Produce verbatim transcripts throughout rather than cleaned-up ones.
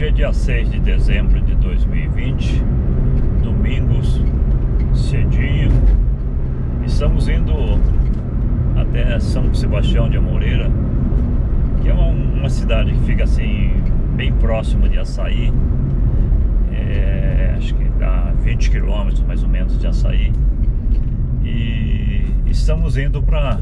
Hoje é dia seis de dezembro de dois mil e vinte, domingos, cedinho. Estamos indo até São Sebastião de Amoreira, que é uma, uma cidade que fica assim bem próxima de Açaí. É, acho que dá vinte quilômetros mais ou menos de Açaí. E estamos indo para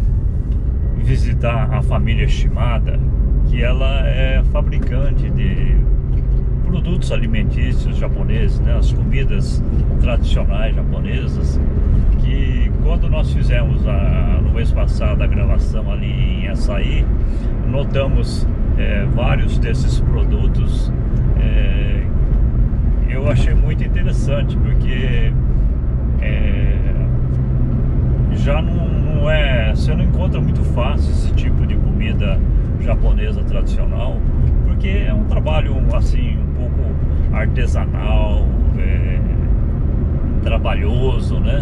visitar a família Shimada, que ela é fabricante de produtos alimentícios japoneses, né? As comidas tradicionais japonesas, que quando nós fizemos a, no mês passado a gravação ali em Açaí, notamos é, vários desses produtos. É, eu achei muito interessante, porque é, já não, não é, você não encontra muito fácil esse tipo de comida japonesa tradicional, porque é um trabalho assim um pouco artesanal, é, trabalhoso, né?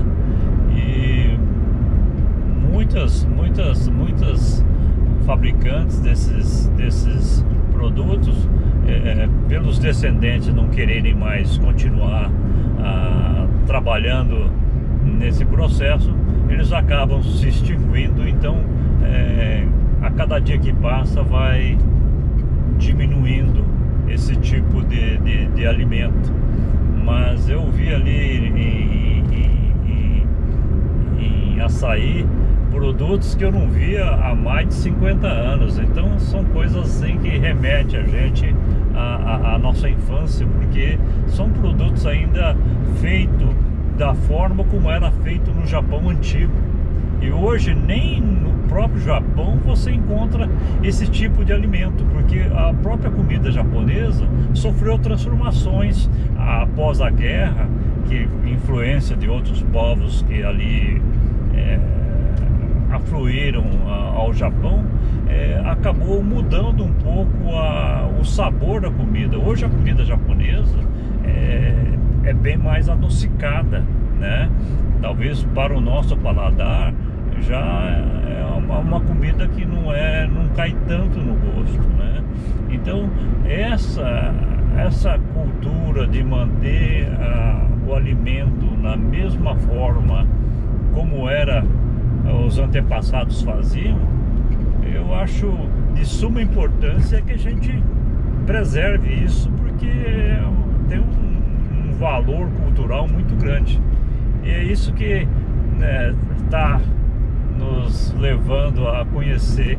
E muitas, muitas, muitas fabricantes desses, desses produtos, é, pelos descendentes não quererem mais continuar ah, trabalhando nesse processo, eles acabam se extinguindo. Então é, a cada dia que passa vai diminuindo esse tipo de, de, de alimento. Mas eu vi ali em, em, em, em Açaí produtos que eu não via há mais de cinquenta anos. Então são coisas assim que remetem a gente à, à nossa infância, porque são produtos ainda feitos da forma como era feito no Japão antigo. E hoje nem no próprio Japão você encontra esse tipo de alimento, porque a própria comida japonesa sofreu transformações após a guerra, que influência de outros povos que ali é, afluíram ao Japão, é, acabou mudando um pouco a, o sabor da comida. Hoje a comida japonesa é, é bem mais adocicada, né? Talvez para o nosso paladar já é uma, uma comida que não é, não cai tanto no gosto, né? Então essa essa cultura de manter a, o alimento na mesma forma como era os antepassados faziam, eu acho de suma importância que a gente preserve isso, porque tem um, um valor cultural muito grande. E é isso que está, né, nos levando a conhecer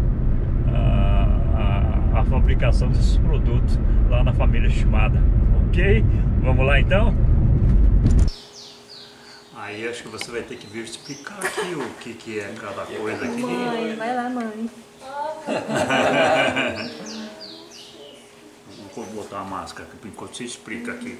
a, a, a fabricação desses produtos lá na família Shimada. Ok? Vamos lá então? Aí acho que você vai ter que vir explicar aqui o que, que é cada coisa aqui. Mãe, vai lá, mãe. Vou botar a máscara aqui enquanto você explica aqui.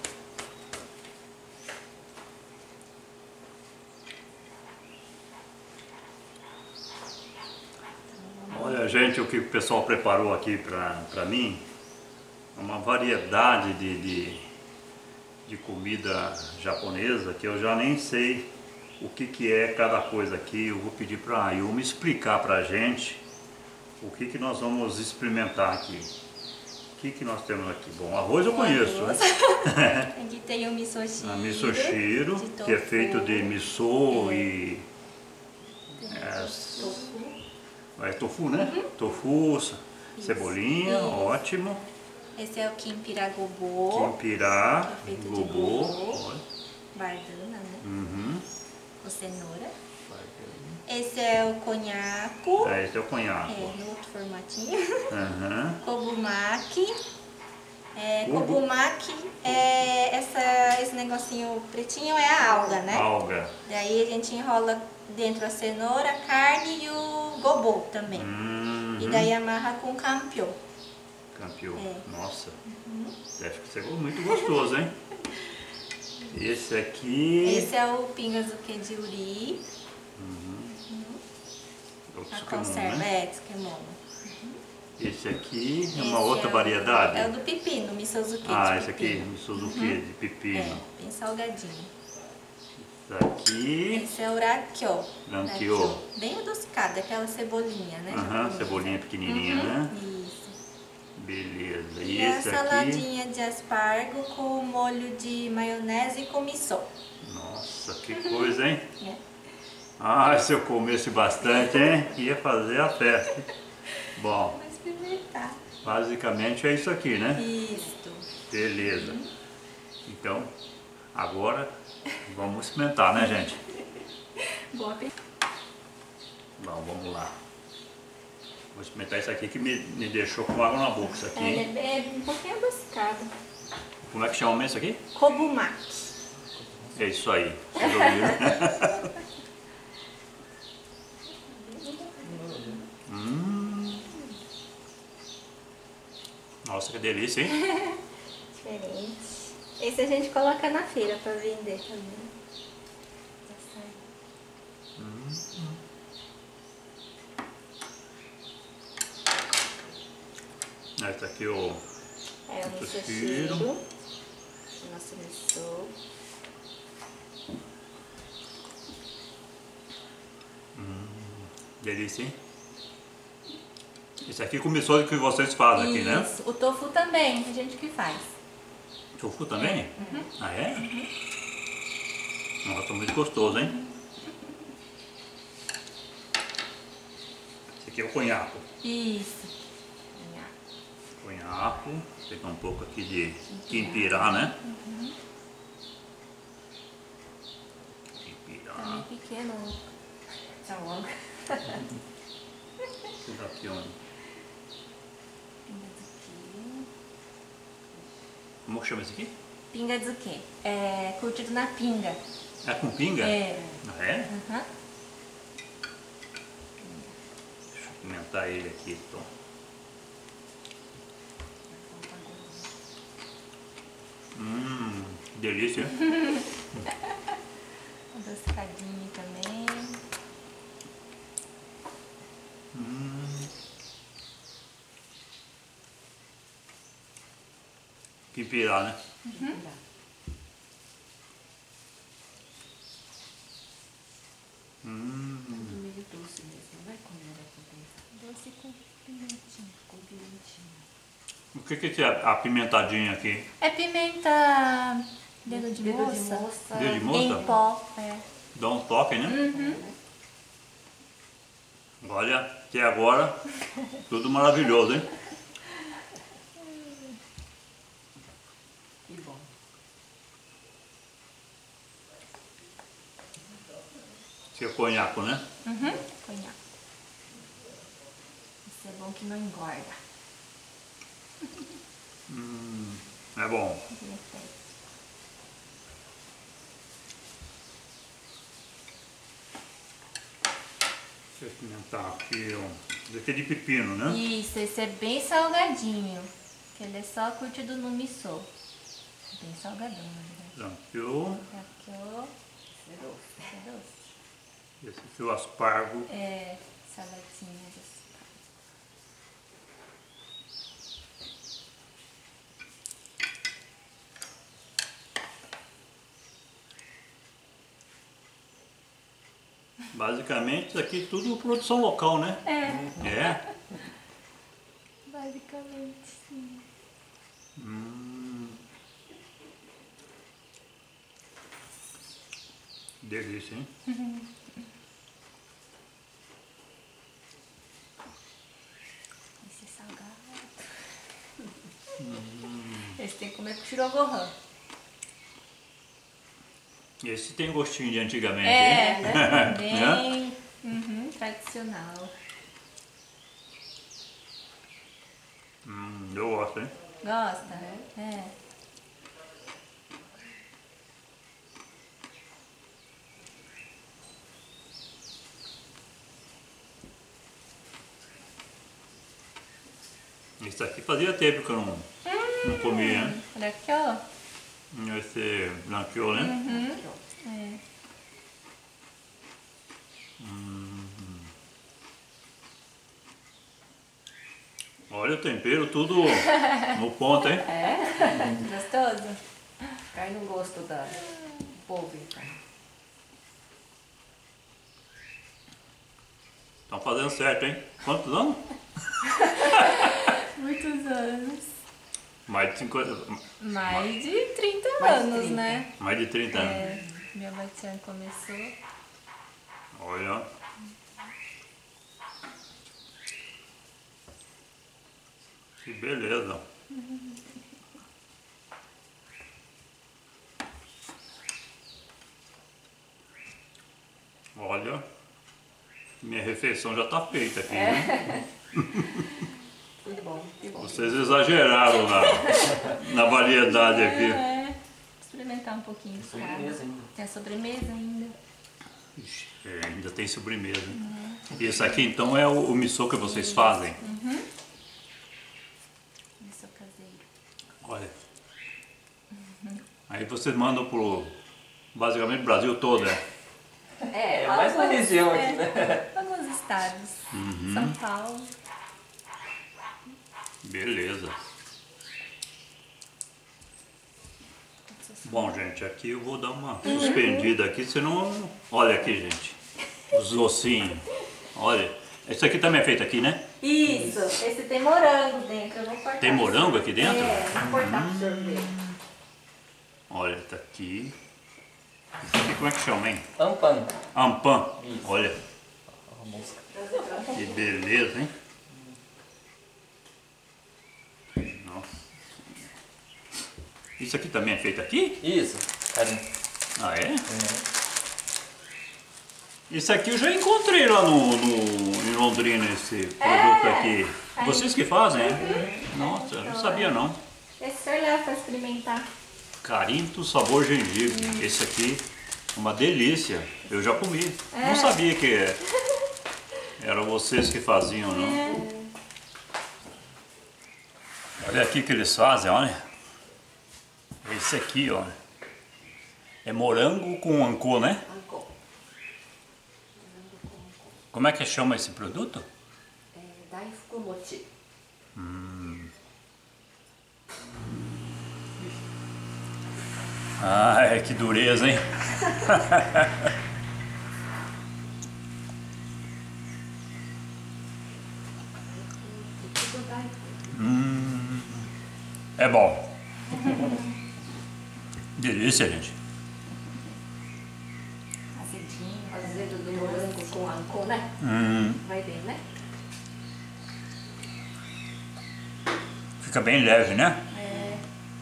Olha, gente, o que o pessoal preparou aqui para mim é uma variedade de, de, de comida japonesa que eu já nem sei o que, que é cada coisa aqui. Eu vou pedir para a Yumi explicar para a gente o que, que nós vamos experimentar aqui. O que, que nós temos aqui? Bom, arroz eu conheço. Arroz. Aqui tem o misoshiro. A misoshiro, que é feito de miso é. e... É, tofu. É tofu, né? Uhum. Tofu, cebolinha, isso. Ótimo. Esse é o kimpira gobo. Kimpira, que é feito gobo. de gobo. Bardana, né? Uhum. Com cenoura. Esse é o konhaku. É, esse é o konhaku. É, no outro formatinho. Uhum. Kobumaki. É, kobumaki é essa, esse negocinho pretinho, é a alga, né? Alga. Daí a gente enrola dentro a cenoura, a carne e o gobo também. Uhum. E daí amarra com campio. Campio, é. Nossa. Uhum. Deve ser muito gostoso, hein? Esse aqui... Esse é o pingazuke de uri. Uhum. Uhum. A conserva, né? É, tsukemono. Esse aqui é esse uma outra é variedade? O, é o do pepino, misozuke ah, de esse aqui, misozuke uhum. de pepino. É, bem salgadinho. Esse aqui... Esse é o rakyo. Rakyo. Bem adocicado, aquela cebolinha, né? Aham, uhum, cebolinha pequenininha, uhum. né? Isso. Beleza. E, E a esse aqui? saladinha de aspargo com molho de maionese e com missô. Nossa, que coisa, hein? É. Ah, se eu comesse bastante, hein? Ia fazer a festa. Bom, Vamos experimentar. basicamente é isso aqui, né? Isto. Beleza. Então, agora vamos experimentar, né, gente? Bom apetite. Bom, vamos lá. Vou experimentar isso aqui que me, me deixou com água na boca. Isso aqui. É, ele é um pouquinho adocicado. Como é que chama mesmo isso aqui? Kobumaki. É isso aí. Vocês ouviram? hum. Nossa, que delícia, hein? Diferente. Esse a gente coloca na feira para vender também. Hum. Esse aqui é o... É o Sushiro. misoshiro. O nosso missô. Hum, delícia, hein? Esse aqui começou o que vocês fazem aqui, né? Isso. O tofu também, a gente que faz. Tofu também? É. Uhum. Ah, é? Uhum. Nossa, muito gostoso, hein? Esse aqui é o conhaco. Isso. Conhaco. Vou pegar um pouco aqui de quimpirá, né? Uhum. Quimpirá. Tá meio pequeno. Tá longo. Vou dar aqui um... Como que chama esse aqui? Pingazuke. É curtido na pinga. É com pinga? É. Ah, é? Uhum. Deixa eu pimentar ele aqui, então. Hum, delícia, hein? Adocicadinho também. Hum. Quimpirá, né? Uhum. Hum. Meio doce mesmo, não vai comer a Doce com pimentinha. com pimentinha. O que que é apimentadinho aqui? É pimenta dedo de Dedo de moça. moça. Dedo de moça? Em pó. É. Dá um toque, né? Uhum. Olha, até agora, tudo maravilhoso, hein? Que bom. Esse é conhaco, né? Uhum. Conhaque. Isso é bom que não engorda. Hum, é bom. Perfeito. Deixa eu experimentar aqui, ó. Esse aqui é de pepino, né? Isso, esse é bem salgadinho. Que ele é só curtido no missô. Bem salgadão, na verdade. Tranquilo. Aqui, ó. Isso é doce. Esse é doce. Esse aqui é o aspargo. É, saladinha de aspargo. Basicamente, isso aqui tudo produção local, né? É, É? basicamente sim. Hum. Delícia, hein? Esse é salgado. Esse tem que comer com shirogohan. Esse tem gostinho de antigamente, É, hein? né? Né? Bem uhum, tradicional. Hum, eu gosto, hein? Gosta? É. Esse aqui fazia tempo que eu não, não comia, né? Olha aqui, ó. Esse blanqueou, né? Uhum. É. Hum. Olha o tempero, tudo no ponto, hein? É? Gostoso? Cai no gosto da, do povo, então. Estão fazendo certo, hein? Quantos anos? Muitos anos. Mais de cinquenta. Mais de trinta Mais de anos, trinta. né? Mais de trinta anos. É, minha batiana começou. Olha. Que beleza. Olha, minha refeição já está feita aqui, né? Que bom, que bom. Vocês exageraram na, na variedade aqui. É, experimentar um pouquinho de cada. Sobremesa ainda. Tem a sobremesa ainda. Ixi, é, ainda tem sobremesa. Hein? E esse aqui então é o, o missô que vocês fazem? Uhum. Isso caseiro. Olha. Aí vocês mandam pro basicamente o Brasil todo, né? É, é mais na Alguns, região é, aqui, né? Alguns estados. São Paulo. Beleza. Bom, gente, aqui eu vou dar uma suspendida aqui, senão... Olha aqui, gente. Os ossinhos. Olha. Isso aqui também é feito aqui, né? Isso, esse tem morango dentro, eu vou cortar. Tem morango aqui dentro? É, vou cortar pro senhor ver. Olha, tá aqui. Isso aqui como é que chama, hein? Ampan. Ampã. Isso. Olha, A música. que beleza, hein? Nossa. Isso aqui também é feito aqui? Isso, carinho. Ah, é? Uhum. Isso aqui eu já encontrei lá no, no, em Londrina, esse produto aqui. Vocês que fazem, é? Nossa, eu não sabia não. Esse senhor leva pra experimentar. Carinto sabor gengibre. Esse aqui é uma delícia. Eu já comi. Não sabia que eram vocês que faziam, não. Olha aqui que eles fazem, olha. Esse aqui, olha. É morango com ancô, né? Ancô. Como é que chama esse produto? É, Daifukumochi. Ai, que dureza, hein? hum, é bom. Delícia, gente. Azedinho. Azedo do morango com ancô, né? Hum, Vai bem, né? fica bem leve, né? É.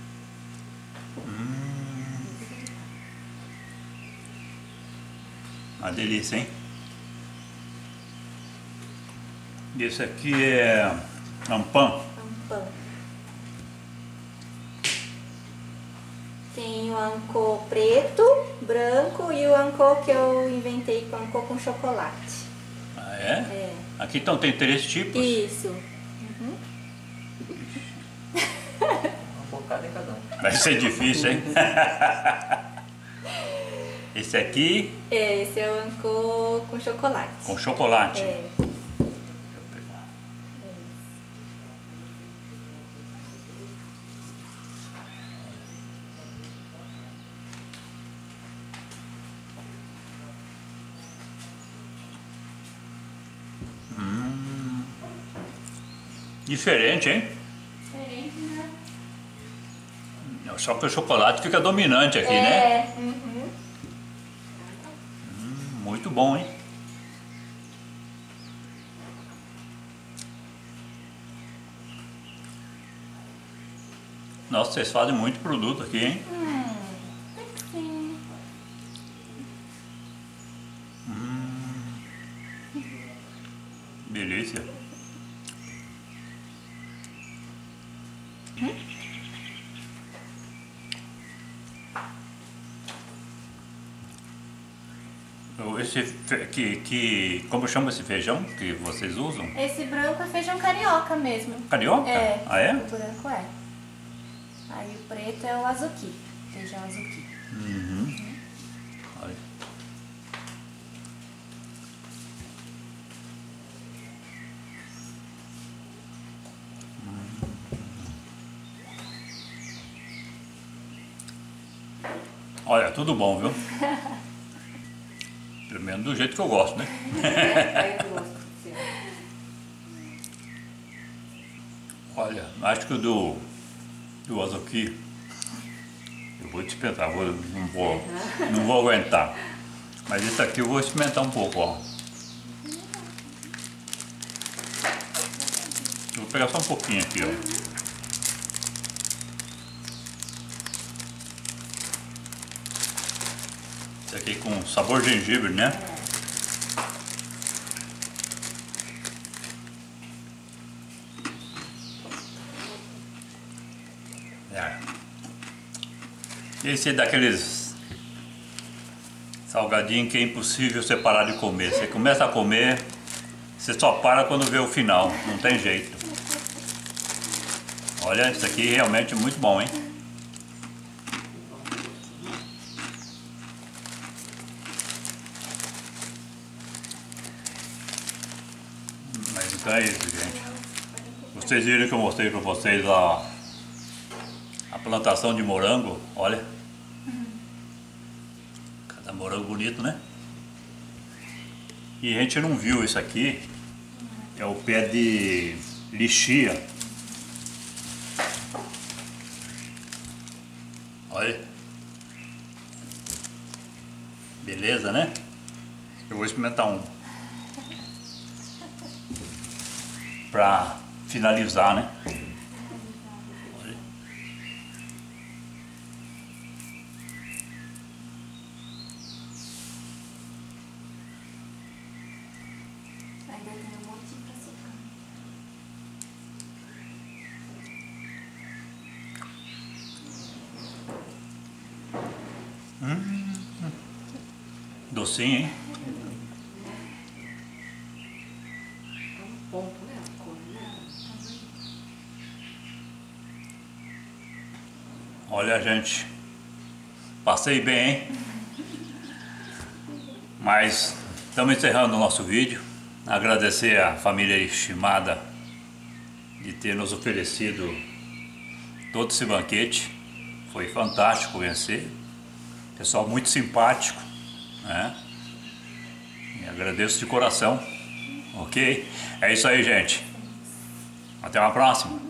Uma delícia, hein? E esse aqui é ampã. Ampã. Tem o ancô preto, branco e o ancô que eu inventei com ancô com chocolate. Ah, é? É. Aqui então tem três tipos. Isso. Um bocado em cada um. Vai ser difícil, hein? Esse aqui É, esse é o ancô com chocolate. com chocolate. É. Deixa eu pegar. Hum. Diferente, hein? Diferente, né? Só que o chocolate fica dominante aqui, é. né? Uhum. Muito bom, hein? Nossa, vocês fazem muito produto aqui, hein? Hum, sim. Delícia. Esse fe- que, que, como chama esse feijão que vocês usam? Esse branco é feijão carioca mesmo. Carioca? É. Ah, é? O branco é. Aí o preto é o azuki. Feijão azuki. Uhum. Olha. Olha, tudo bom, viu? Pelo menos do jeito que eu gosto, né? Aí eu gosto. Sim. Olha, acho que o do, do azuki, eu vou te experimentar, vou, não, vou, não vou aguentar. Mas esse aqui eu vou experimentar um pouco, ó. Eu vou pegar só um pouquinho aqui, ó. Esse aqui com sabor gengibre, né? É. Esse é daqueles salgadinhos que é impossível você parar de comer. Você começa a comer, você só para quando vê o final, não tem jeito. Olha, isso aqui realmente é muito bom, hein? Mas então é isso, gente. Vocês viram que eu mostrei para vocês a, a plantação de morango, olha. Cada morango bonito, né? E a gente não viu isso aqui, é o pé de lixia. Olha. Beleza, né? Eu vou experimentar um. Pra finalizar, né? Olha. Ainda tem um monte pra secar. Hum, docinho, hein? Ponto, né? A cor, né? Olha, gente, passei bem, hein? Mas estamos encerrando o nosso vídeo. Agradecer à família estimada de ter nos oferecido todo esse banquete. Foi fantástico conhecer. Pessoal muito simpático, né? E agradeço de coração. Ok? É isso aí, gente. Até uma próxima.